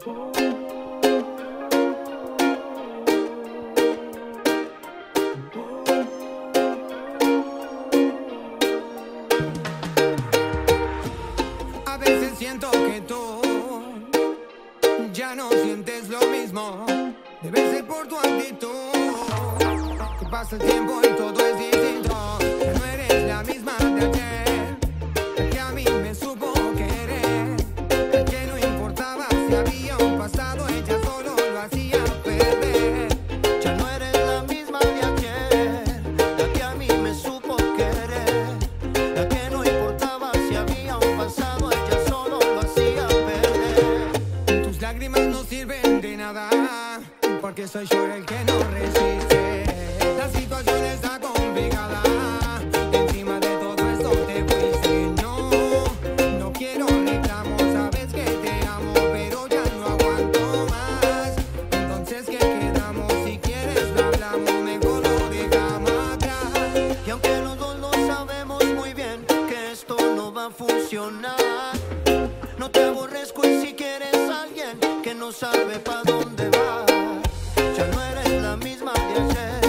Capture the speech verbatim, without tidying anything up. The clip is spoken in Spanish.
A veces siento que tú ya no sientes lo mismo. Debe ser por tu actitud, que pasa el tiempo y todo es distinto. Ya no eres la misma de ayer, la que a mí me supo querer, la que no importaba si había un pasado, ella solo lo hacía perder. Ya no eres la misma de ayer, la que a mí me supo querer, la que no importaba si había un pasado, ella solo lo hacía perder. Tus lágrimas no sirven de nada, porque soy yo el que no resiste. La situación está complicada, encima de todo esto te fuiste. No, no quiero reclamos, sabes que te amo, pero ya no aguanto más. Entonces, ¿qué quedamos? Si quieres lo hablamos, mejor lo dejamos atrás. Y aunque los dos lo sabemos muy bien que esto no va a funcionar, no te aborrezco y si quieres a alguien que no sabe pa' dónde va. Ya no eres la misma de ayer,